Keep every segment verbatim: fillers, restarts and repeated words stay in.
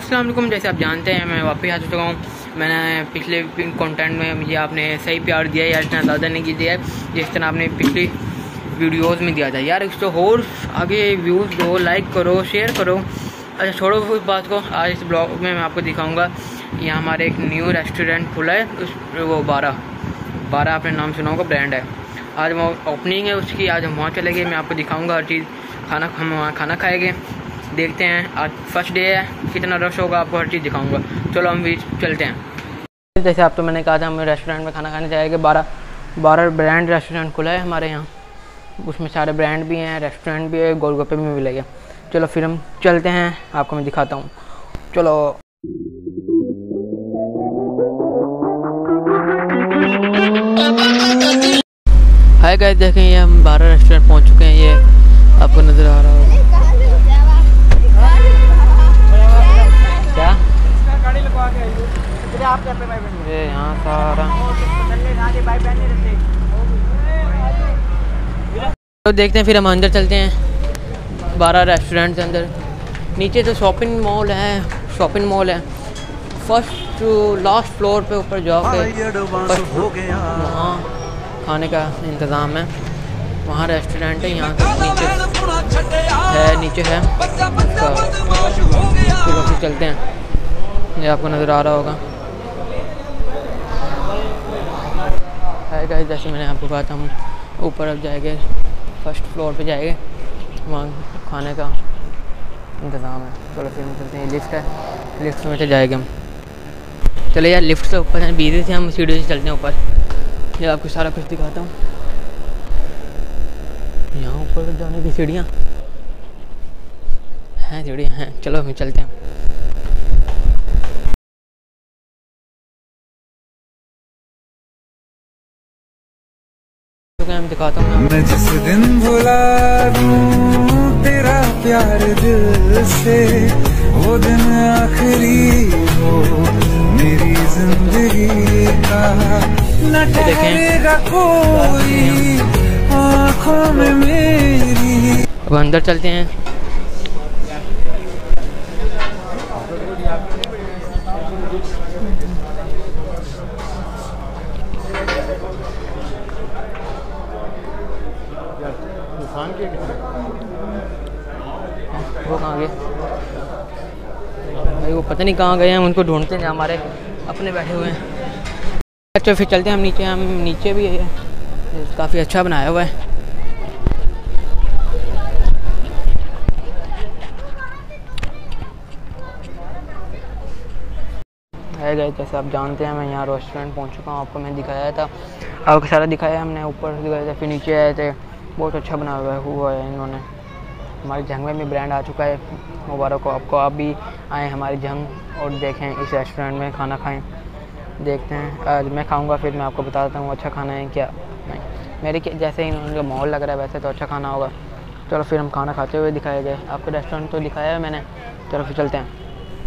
अस्सलाम वालेकुम। जैसे आप जानते हैं मैं वापस आ चुका हूँ। मैंने पिछले कंटेंट में मुझे आपने सही प्यार दिया यार, इतना ज़्यादा नहीं दिया है जिस तरह आपने पिछली वीडियोस में दिया था यार। इस तो और आगे व्यूज़ दो, लाइक करो, शेयर करो। अच्छा छोड़ो उस बात को, आज इस ब्लॉग में मैं आपको दिखाऊँगा यहाँ हमारे एक न्यू रेस्टोरेंट खुला है, उस वो बारह बारह आपने नाम सुना होगा, ब्रांड है। आज वो ओपनिंग है उसकी, आज हम वहाँ चले गए, मैं आपको दिखाऊँगा हर चीज़। खाना हम वहाँ खाना खाएंगे, देखते हैं। आज फर्स्ट डे है, कितना रश होगा आपको हर चीज़ दिखाऊंगा। चलो हम भी चलते हैं। जैसे आप तो मैंने कहा था हम रेस्टोरेंट में खाना खाने जाएंगे। बारह बारह ब्रांड रेस्टोरेंट खुला है हमारे यहाँ, उसमें सारे ब्रांड भी हैं, रेस्टोरेंट भी है, गोलगप्पे भी मिलेंगे। चलो फिर हम चलते हैं, आपको मैं दिखाता हूँ। चलो हाय गाइस, देखें ये हम बारह रेस्टोरेंट पहुँच चुके हैं। ये आपको नज़र आ रहा होगा क्या? ये यहाँ सारा तो देखते हैं, फिर हम अंदर चलते हैं बारह रेस्टोरेंट के अंदर। नीचे तो शॉपिंग मॉल है, शॉपिंग मॉल है। फर्स्ट लास्ट फ्लोर पे ऊपर जाओगे, वहाँ खाने का इंतज़ाम है, वहाँ रेस्टोरेंट है। यहाँ नीचे है, नीचे है चलो फिर चलते हैं, ये आपको नज़र आ रहा होगा। है गाइस, जैसे मैंने आपको कहा था हम ऊपर अब जाएंगे, फर्स्ट फ्लोर पे जाएंगे, वहाँ खाने का इंतज़ाम है। चलो फिर हम चलते हैं, लिफ्ट है, लिफ्ट में से जाएंगे हम। चलो यार लिफ्ट से ऊपर हैं, बिजी से हम सीढ़ी से चलते हैं ऊपर, ये आपको सारा कुछ दिखाता हूँ। यहाँ ऊपर जाने की सीढ़ियाँ हैं, सीढ़ियाँ हैं। चलो हम चलते हैं। तो मैं दिखाता हूँ। मैं जिस दिन भुला दूँ तेरा प्यार दिल से, वो दिन आखिरी हो मेरी जिंदगी का, न ठहरेगा कोई आँखों में मेरी। अब अंदर चलते हैं। वो कहाँ गए भाई, वो पता नहीं कहाँ गए हैं, उनको ढूंढते हैं, हमारे अपने बैठे हुए हैं। अच्छा फिर चलते हैं हम नीचे। हम नीचे भी है, काफ़ी अच्छा बनाया हुआ है। है गए, जैसे आप जानते हैं मैं यहाँ रेस्टोरेंट पहुँच चुका हूँ, आपको मैं दिखाया था, आपको सारा दिखाया हमने, ऊपर दिखाया था, फिर नीचे आए थे। बहुत अच्छा बनाया हुआ है हुआ है इन्होंने। हमारी जंग में भी ब्रांड आ चुका है, मुबारक हो आपको। आप भी आएँ हमारी जंग और देखें, इस रेस्टोरेंट में खाना खाएँ। देखते हैं, आज मैं खाऊंगा फिर मैं आपको बता देता हूँ अच्छा खाना है क्या नहीं। मेरे जैसे इन्होंने जो माहौल लग रहा है वैसे तो अच्छा खाना होगा। चलो फिर हम खाना खाते हुए दिखाए गए, आपको रेस्टोरेंट तो दिखाया है मैंने। चलो फिर चलते हैं।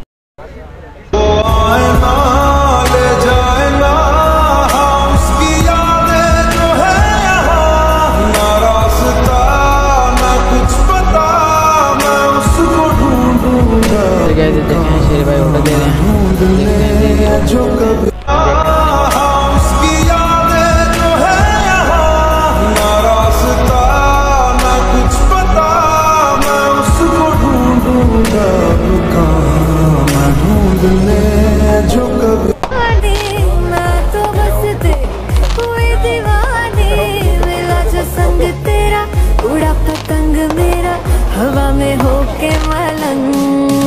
देखें शेर भाई ऑर्डर दे रहे हैं, जो कभी उसकी यादें जो है यहाँ, ना रास्ता ना कुछ पता, मैं उसको ढूंढूंगा कहाँ, मैं ढूंढ ले जो कभी। मैं तो बस तेरी हुई दीवानी, मिला जो संग तेरा, उड़ा पतंग मेरा हवा में होके मलंग।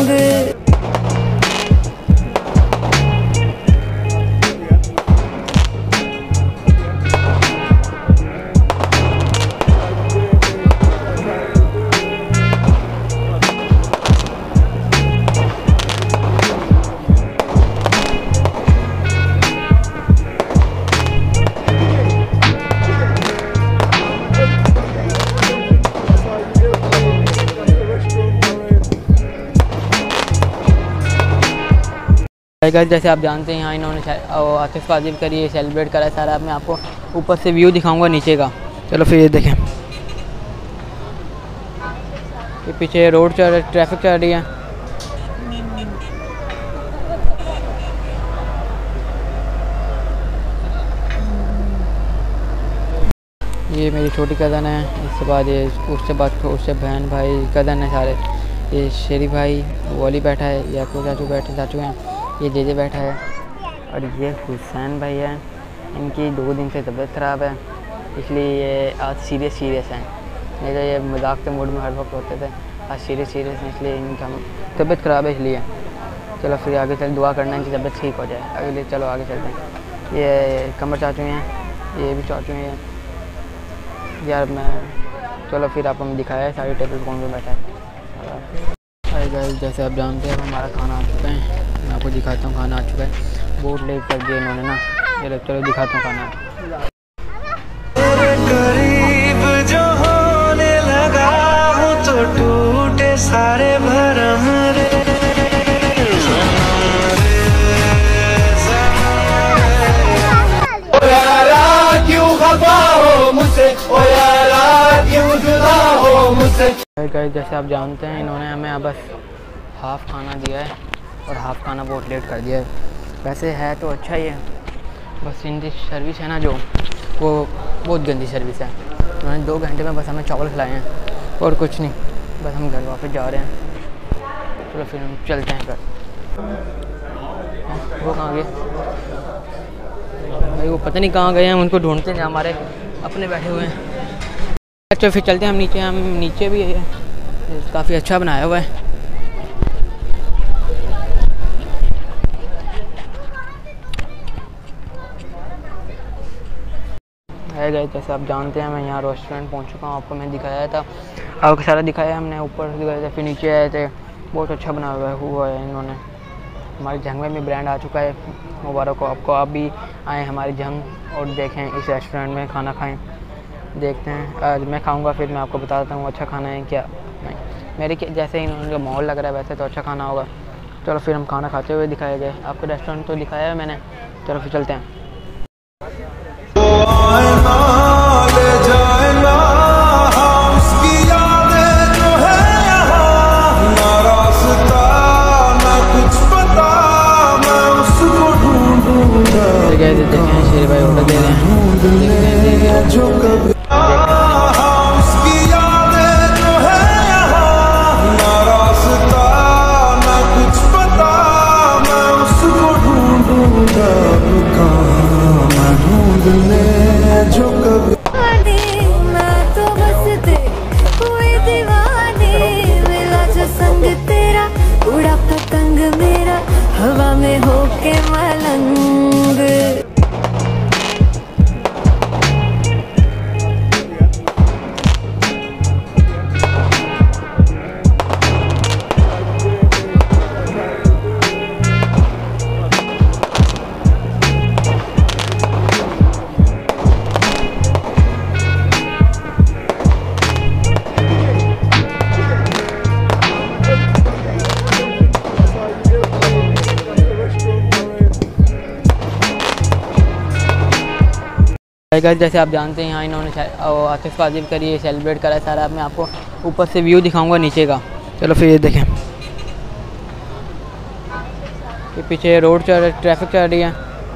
गाइस, जैसे आप जानते हैं यहाँ इन्होंने आतिशबाजी करी है, सेलिब्रेट करा है सारा। मैं आपको ऊपर से व्यू दिखाऊंगा नीचे का। चलो फिर ये देखें, ये पीछे रोड चल रही, ट्रैफिक चल रही है। ये मेरी छोटी कज़न है, इसके बाद ये उससे बाद उससे बहन भाई कज़न है सारे। ये शेरी भाई वॉली बैठा है, याकूब चाचू बैठे चाचू हैं, ये जेजे बैठा है और ये हुसैन भाई है। इनकी दो दिन से तबीयत ख़राब है, इसलिए ये आज सीरियस सीरियस हैं। नहीं तो ये मजाक के मूड में हर वक्त होते थे, आज सीरियस सीरियस हैं, इसलिए इनका तबीयत ख़राब है इसलिए। चलो फिर आगे चल दुआ करना है कि तबीयत ठीक हो जाए। अगले चलो आगे चलते हैं। ये कमर चाचू हैं, ये भी चाचू हैं यार। मैं चलो फिर आपको मैं दिखाया है सारी टेबल कौन पे बैठा है। हाय गाइस, जैसे आप जानते हैं हमारा खाना आ चुका है। मैं आपको दिखाता हूँ खाना आ चुका है। बहुत लेट कर दिया इन्होंने ना। चलो चलो दिखाता हूँ खाना। करीब जो होने लगा हूँ तो टूटे सारे भरम रे। ओ यारा क्यों खफा हो मुझसे, ओ यारा क्यों जुदा हो मुझसे। गाइस, जैसे आप जानते हैं इन्होंने हमें बस हाफ़ खाना दिया है और हाफ़ खाना बहुत लेट कर दिया है। वैसे है तो अच्छा ही है, बस इनकी सर्विस है ना जो वो बहुत गंदी सर्विस है। उन्होंने दो घंटे में बस हमें चावल खिलाए हैं और कुछ नहीं। बस हम घर वापस जा रहे हैं। चलो फिर हम चलते हैं घर। वो कहाँ गए भाई? वो पता नहीं कहाँ गए हैं, उनको ढूंढते हैं। हमारे अपने बैठे हुए हैं। अच्छा फिर चलते हैं हम नीचे। हम नीचे भी है, काफ़ी अच्छा बनाया हुआ है। है गए जैसे आप जानते हैं मैं यहाँ रेस्टोरेंट पहुँच चुका हूँ। आपको मैं दिखाया था, आपको सारा दिखाया हमने। ऊपर गए थे फिर नीचे आए थे। बहुत अच्छा बना हुआ है हुआ है इन्होंने। हमारे जंग में भी ब्रांड आ चुका है, मुबारक हो आपको। आप भी आएँ हमारी जंग और देखें इस रेस्टोरेंट में खाना खाएँ। देखते हैं आज मैं खाऊंगा, फिर मैं आपको बता देता हूँ अच्छा खाना है क्या नहीं। मेरे जैसे इन्होंने जो माहौल लग रहा है वैसे तो अच्छा खाना होगा। चलो फिर हम खाना खाते हुए दिखाए गए। आपको रेस्टोरेंट तो दिखाया है मैंने। चलो फिर चलते हैं। देखें शेर भाई ऑर्डर दे रहे हैं जो कभी उसकी यादें जो है यहाँ ना रास्ता ना कुछ पता, मैं उसको ढूंढूंगा कहाँ मैं ढूंढने जो कभी। मैं तो बस कोई दीवानी मिला जो संग तेरा, उड़ा पतंग मेरा हवा में होके मलंग। गाइस, जैसे आप जानते हैं यहाँ इन्होंने आतिशबाजी करी है, सेलिब्रेट करा है सारा। मैं आपको ऊपर से व्यू दिखाऊंगा नीचे का। चलो फिर ये देखें, ये पीछे रोड चल ट्रैफिक चल रही है।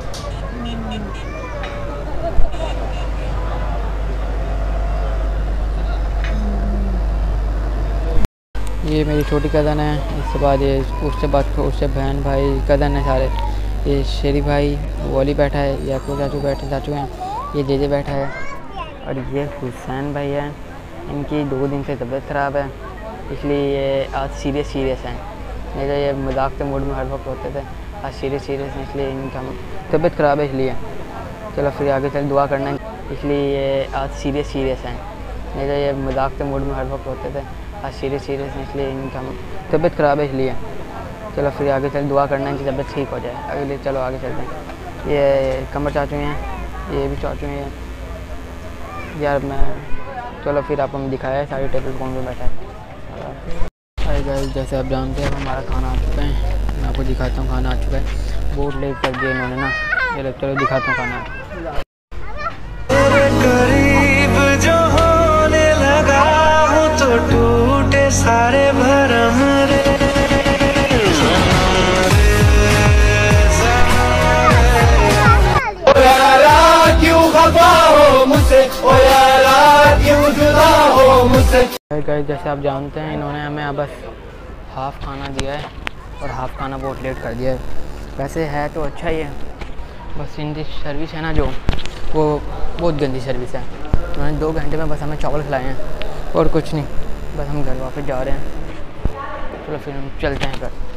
ये मेरी छोटी कज़न है, इसके बाद ये उससे बाद उससे बहन भाई कज़न है सारे। ये शेरी भाई वॉली बैठा है, याकूब चाचू बैठे चाचू हैं, ये जेजे बैठा है और ये हुसैन भाई है। इनकी दो दिन से तबीयत ख़राब है, इसलिए ये आज सीरियस सीरियस हैं। नहीं तो ये मजाक के मूड में हर वक्त होते थे, आज सीरियस सीरियस हैं, इसलिए इनका तबीयत ख़राब है इसलिए। चलो फिर आगे चल दुआ करना है, इसलिए ये आज सीरियस सीरियस हैं। नहीं तो ये मजाक के मूड में हर वक्त होते थे, आज सीरियस सीरियस हैं, इसलिए इनका तबीयत ख़राब है इसलिए। चलो फिर आगे चल दुआ करना है कि तबीयत ठीक हो जाए। अगले चलो आगे चलते हैं। ये कमर चाचू हैं, ये भी चाचू हैं यार। मैं चलो फिर आपको मैं दिखाया है सारी टेबल कौन पे बैठा है। हाय गाइस, जैसे आप जानते हैं हमारा खाना आ चुका है। मैं आपको दिखाता हूँ खाना आ चुका है। बहुत लेट कर दिया इन्होंने ना। चलो चलो दिखाता हूँ खाना। करीब जो होने लगा हूँ तो टूटे सारे भरम रे। ओ यारा क्यों खफा हो मुझसे, ओ यारा भाई गाइस जैसे आप जानते हैं इन्होंने हमें अब बस हाफ़ खाना दिया है और हाफ़ खाना बहुत लेट कर दिया है। वैसे है तो अच्छा ही है, बस इनकी सर्विस है ना जो वो बहुत गंदी सर्विस है। उन्होंने दो घंटे में बस हमें चावल खिलाए हैं और कुछ नहीं, बस हम घर वापस जा रहे हैं। चलो फिर हम चलते हैं घर।